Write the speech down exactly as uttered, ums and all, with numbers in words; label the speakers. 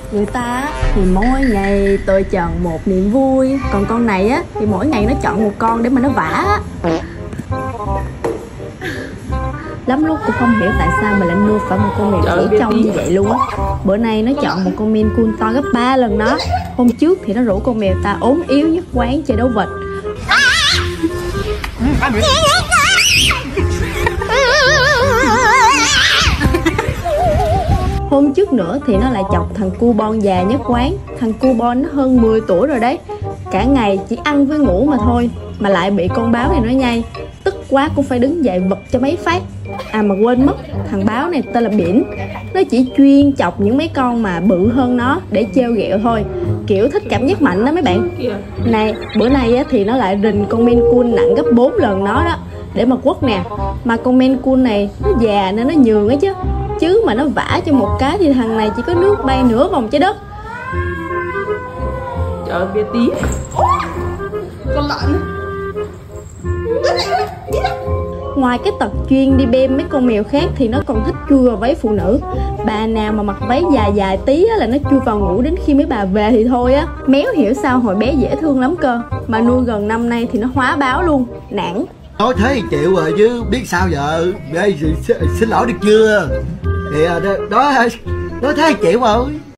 Speaker 1: Người ta á, thì mỗi ngày tôi chọn một niềm vui, còn con này á thì mỗi ngày nó chọn một con để mà nó vả á. Lắm lúc cũng không hiểu tại sao mình lại nuôi phải một con mèo chỉ trông như vậy luôn á. Bữa nay nó chọn một con Maine Coon to gấp ba lần nó. Hôm trước thì nó rủ con mèo ta ốm yếu nhất quán chơi đấu vịt. Hôm trước nữa thì nó lại chọc thằng Cubon già nhất quán. Thằng Cubon nó hơn mười tuổi rồi đấy, cả ngày chỉ ăn với ngủ mà thôi, mà lại bị con báo này nó nhai. Tức quá cũng phải đứng dậy vật cho mấy phát. À mà quên mất, thằng báo này tên là Biển. Nó chỉ chuyên chọc những mấy con mà bự hơn nó để trêu ghẹo thôi, kiểu thích cảm giác mạnh đó mấy bạn. Này, bữa nay á, thì nó lại rình con Maine Coon nặng gấp bốn lần nó đó để mà quất nè. Mà con Maine Coon này nó già nên nó nhường á chứ Chứ mà nó vả cho một cái thì thằng này chỉ có nước bay nửa vòng trái đất.
Speaker 2: Trời ơi, bé tí con lợn.
Speaker 1: Ngoài cái tật chuyên đi bêm mấy con mèo khác thì nó còn thích chui vào váy phụ nữ. Bà nào mà mặc váy dài dài tí á, là nó chui vào ngủ đến khi mấy bà về thì thôi á. Méo hiểu sao hồi bé dễ thương lắm cơ, mà nuôi gần năm nay thì nó hóa báo luôn, nản.
Speaker 3: Nói thế thì chịu rồi chứ biết sao giờ. Ê, xin lỗi được chưa? Thì đó, nói thế thì chịu rồi.